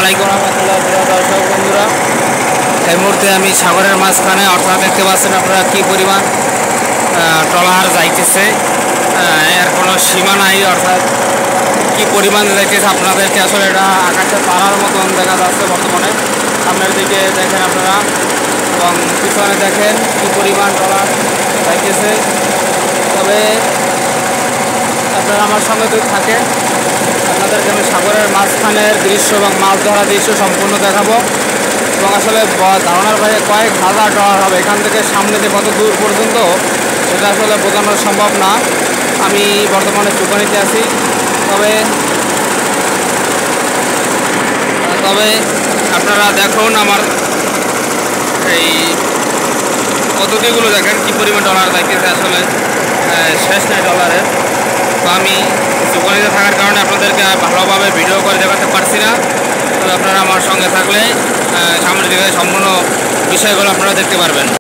আলাইকুম রহমতুল্লাহ। প্রিয় দর্শক বন্ধুরা, এই মুহূর্তে আমি সাগরের মাঝখানে, অর্থাৎ দেখতে পাচ্ছেন আপনারা কি পরিমাণ ট্রলার যাইতেছে, এর কোনো সীমা নাই। অর্থাৎ কি পরিমাণ যাইতেছে আপনাদেরকে আসলে এটা আকাশে তারার মতন দেখা যাচ্ছে বর্তমানে। সামনের দিকে দেখেন আপনারা এবং পিছনে দেখেন কি পরিমাণ ট্রলার যাইতেছে। তবে আপনারা আমার সঙ্গে যদি থাকেন, আপনাদেরকে আমি সাগরের মাঝখানের দৃশ্য এবং মাছ ধরার দৃশ্য সম্পূর্ণ দেখাবো এবং আসলে ধারণার বাইরে কয়েক হাজার ট্রলার হবে। এখান থেকে সামনে যে কত দূর পর্যন্ত সেটা আসলে বোঝানো সম্ভব না। আমি বর্তমানে চুপানিতে আছি। তবে আপনারা দেখুন আমার এই পদ্ধতিগুলো দেখেন কি পরিমাণ ডলার যাইতেছে, আসলে শেষ নেই ডলারের। তো আমি চুপানিতে থাকার কারণে আপনাদেরকে ভালোভাবে ভিডিও করে দেখাতে পারছি না। তবে আপনারা আমার সঙ্গে থাকলে সামনের দিকে সম্পূর্ণ বিষয়গুলো আপনারা দেখতে পারবেন।